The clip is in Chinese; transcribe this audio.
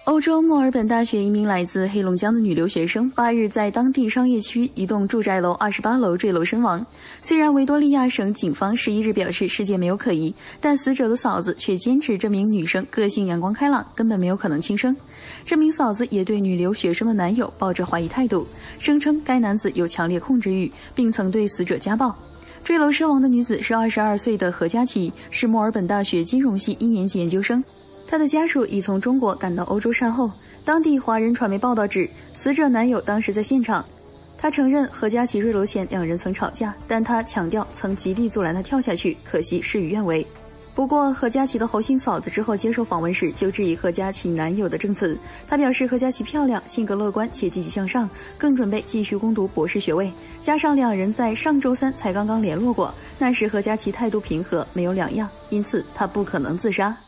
欧洲墨尔本大学一名来自黑龙江的女留学生8日在当地商业区一栋住宅楼28楼坠楼身亡。虽然维多利亚省警方11日表示事件没有可疑，但死者的嫂子却坚持这名女生个性阳光开朗，根本没有可能轻生。这名嫂子也对女留学生的男友抱着怀疑态度，声称该男子有强烈控制欲，并曾对死者家暴。坠楼身亡的女子是22岁的何佳琪，是墨尔本大学金融系1年级研究生。她的家属已从中国赶到欧洲善后。当地华人传媒报道指，死者男友当时在现场，他承认何佳琪坠楼前两人曾吵架，但他强调曾极力阻拦她跳下去，可惜事与愿违。不过，何佳琪的侯姓嫂子之后接受访问时就质疑何佳琪男友的证词。她表示，何佳琪漂亮，性格乐观且积极向上，更准备继续攻读博士学位。加上两人在上周三才刚刚联络过，那时何佳琪态度平和，没有两样，因此她不可能自杀。